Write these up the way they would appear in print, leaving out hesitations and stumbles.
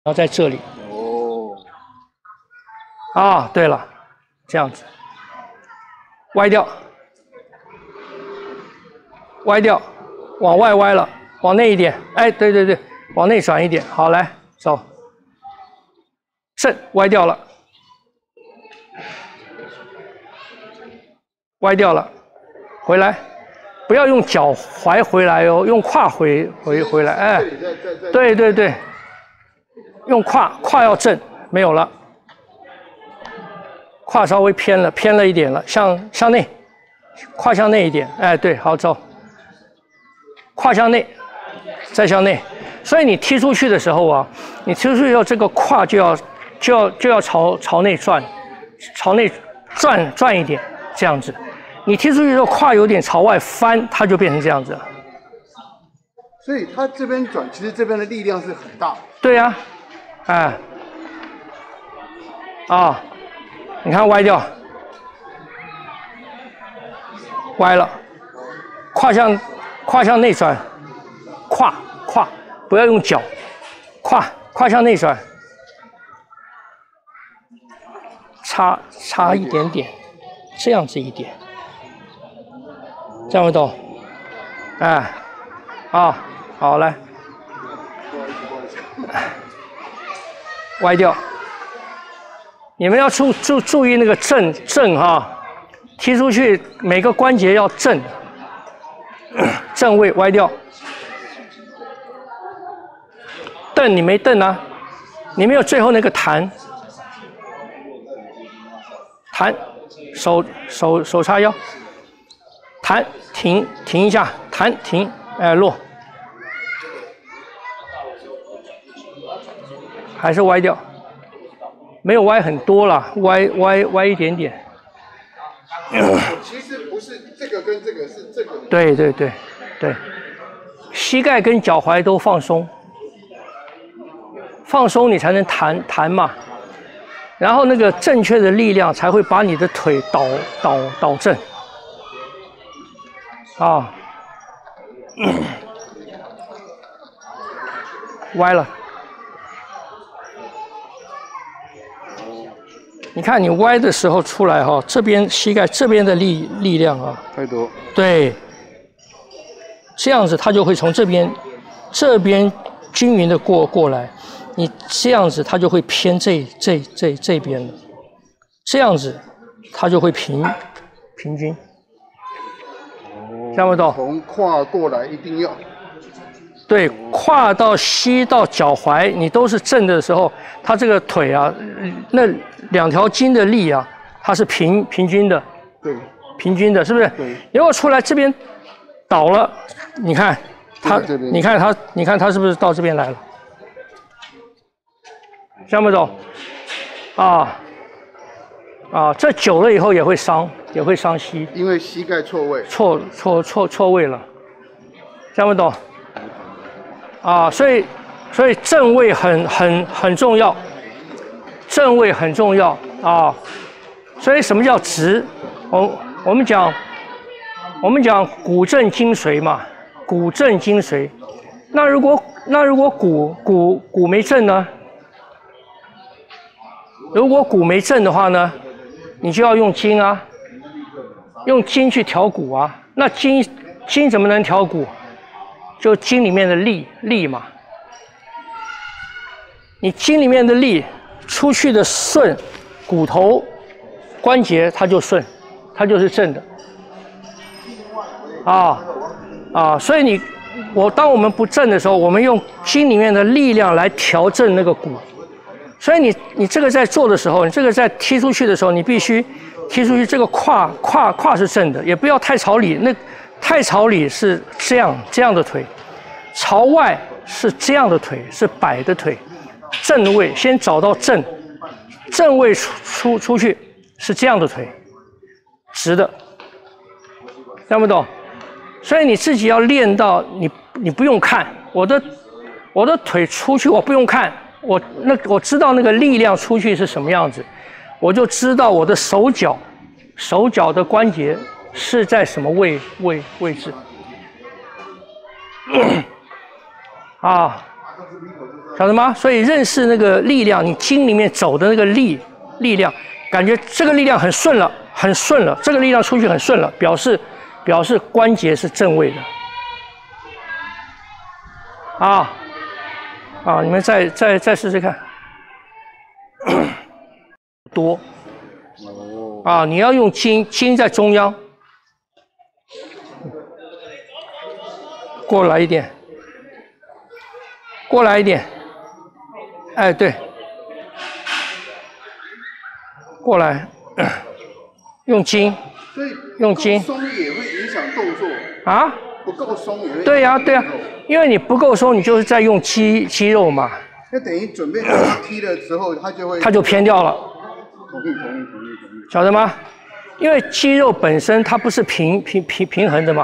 然后在这里。 哦。 啊，对了，这样子，歪掉，歪掉，往外歪了，往内一点。哎，对对对，往内转一点。好，来走，正歪掉了，歪掉了，回来，不要用脚踝回来哦，用胯回来。哎，对对对，用胯要正，没有了。胯稍微偏了一点了，向内，胯向内一点，哎，对，好走，胯向内，再向内，所以你踢出去的时候啊，你踢出去以后，这个胯就要朝内转，朝内转一点，这样子，你踢出去之后，胯有点朝外翻，它就变成这样子了。 所以它这边转，其实这边的力量是很大。 对呀，哎，啊。你看歪掉，歪了，胯向内转，胯不要用脚，胯向内转，差一点点，这样子一点，这样会懂？哎，啊，好来，歪掉。你们要注意那个正哈，踢出去每个关节要正，正位歪掉。蹬你没蹬啊，你没有最后那个弹，手叉腰，弹停一下，弹停，哎落，还是歪掉。没有歪很多啦，歪一点点。 其实不是这个跟这个，是这个。 对对对对，膝盖跟脚踝都放松，放松你才能弹嘛。然后那个正确的力量才会把你的腿导正。啊，歪了。你看你歪的时候出来哈，这边膝盖这边的力量啊， 太多。对， 这样子它就会从这边均匀的过来，你这样子它就会偏这边了，这样子它就会平均。听不懂？ 从胯过来一定要。 对，胯到膝到脚踝，你都是正的时候，它这个腿啊，那两条筋的力啊，它是平均的。 对， 平均的，是不是？ 对。 如果出来这边倒了，你看它，你看它是不是到这边来了？听不懂？这久了以后也会伤膝， 因为膝盖错位。 错位了，听不懂？所以正位很重要，正位很重要啊。所以什么叫直？我们讲骨正筋髓嘛，骨正筋髓。那如果骨没正呢？如果骨没正的话呢，你就要用筋啊，用筋去调骨啊。那筋怎么能调骨？就筋里面的力嘛，你筋里面的力出去的顺，骨头关节它就顺，它就是正的。所以当我们不正的时候，我们用筋里面的力量来调正那个骨。所以你这个在做的时候，你这个在踢出去的时候，你必须踢出去这个胯是正的，也不要太朝里，那太朝里是这样的腿，朝外是这样的腿，是摆的腿。正位先找到正位出去是这样的腿，直的，听不懂？所以你自己要练到你不用看我的腿出去，我不用看。我知道那个力量出去是什么样子，我就知道我的手脚的关节是在什么位置。听晓得吗？所以认识那个力量，你筋里面走的那个力量，感觉这个力量很顺了，很顺了，这个力量出去很顺了，表示关节是正位的。你们再试试看。多。你要用筋在中央。过来一点。过来一点。哎，对。过来。用筋。 所以用筋。 松也会影响动作。 啊？ 不够松也会。 对呀，对呀，因为你不够松，你就是在用肌肉嘛。 那等于准备踢的时候，它就偏掉了。 同意。 晓得吗？因为肌肉本身它不是平衡的嘛。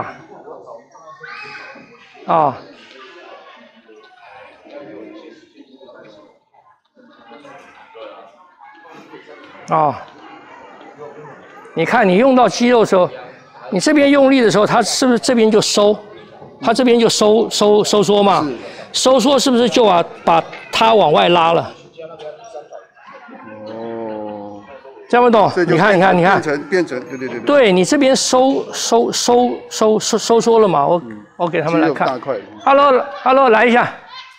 你看你用到肌肉的时候，你这边用力的时候，它是不是这边就收？它这边就收缩嘛？收缩是不是就把它往外拉了？这样不懂？你看， 变成，对。 对你这边收缩了嘛？我给他们来看。Hello， 来一下。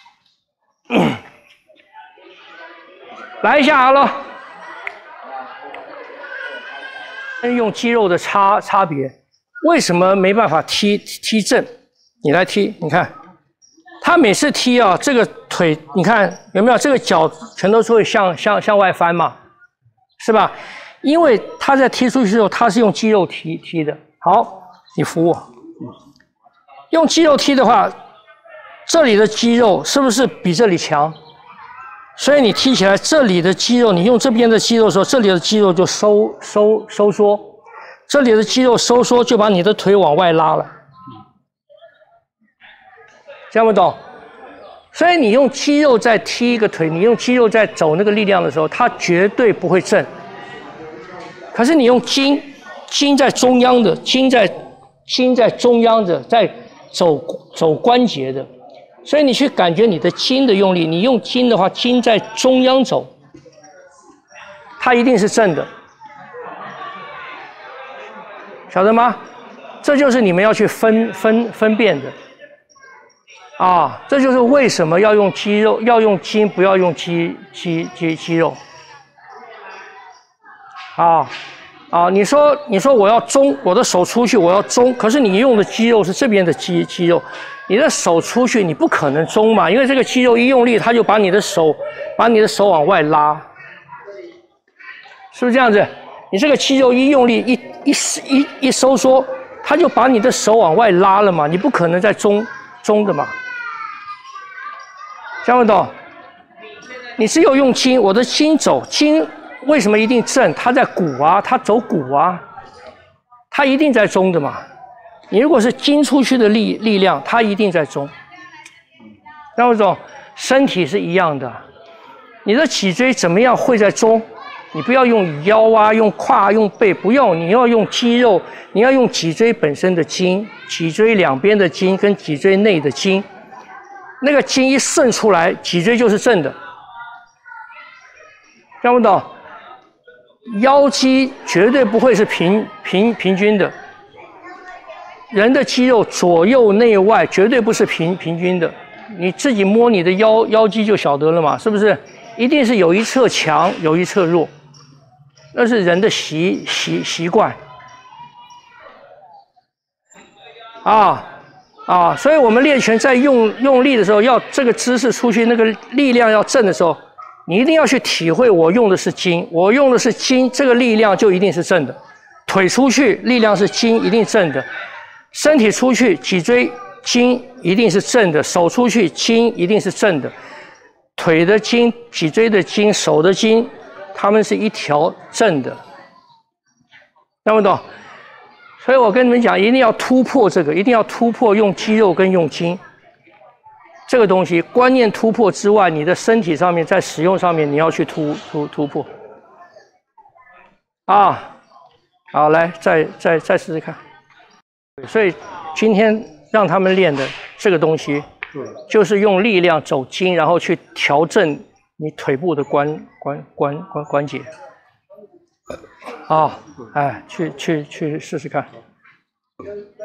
来一下 ，Hello。用肌肉的差别，为什么没办法踢正？你来踢，你看，他每次踢这个腿，你看有没有？这个脚全都是会向外翻嘛，是吧？因为他在踢出去的时候，他是用肌肉踢的。好，你扶我。用肌肉踢的话，这里的肌肉是不是比这里强？所以你踢起来，这里的肌肉，你用这边的肌肉的时候，这里的肌肉就收缩，这里的肌肉收缩就把你的腿往外拉了。这样不懂？所以你用肌肉在踢一个腿，你用肌肉在走那个力量的时候，它绝对不会正。可是你用筋在中央的，筋在中央的，在走关节的，所以你去感觉你的筋的用力，你用筋的话，筋在中央走，它一定是正的，晓得吗？这就是你们要去分辨的。这就是为什么要用肌肉，要用筋，不要用肌肉。你说我要中，我的手出去我要中，可是你用的肌肉是这边的肌肉，你的手出去你不可能中嘛，因为这个肌肉一用力，它就把你的手往外拉，是不是这样子？你这个肌肉一用力一收缩，它就把你的手往外拉了嘛，你不可能再中的嘛。听不懂？你只有用筋，我的筋走筋为什么一定正？它在鼓它走鼓它一定在中的嘛。你如果是筋出去的力量，它一定在中。听不懂？身体是一样的，你的脊椎怎么样会在中？你不要用腰用胯用背，不用，你要用肌肉，你要用脊椎本身的筋，脊椎两边的筋跟脊椎内的筋。那个筋一顺出来，脊椎就是正的，听不懂？腰肌绝对不会是平均的，人的肌肉左右内外绝对不是平均的，你自己摸你的腰肌就晓得了嘛，是不是？一定是有一侧强，有一侧弱，那是人的习惯。所以我们练拳在用力的时候，要这个姿势出去，那个力量要正的时候，你一定要去体会，我用的是筋，我用的是筋，这个力量就一定是正的。腿出去，力量是筋，一定正的；身体出去，脊椎筋一定是正的；手出去，筋一定是正的。腿的筋、脊椎的筋、手的筋，它们是一条正的，听不懂？所以我跟你们讲，一定要突破这个，一定要突破用肌肉跟用筋这个东西。观念突破之外，你的身体上面在使用上面你要去突破。好，来再试试看。所以今天让他们练的这个东西就是用力量走筋，然后去调整你腿部的关节。好，哎，去试试看。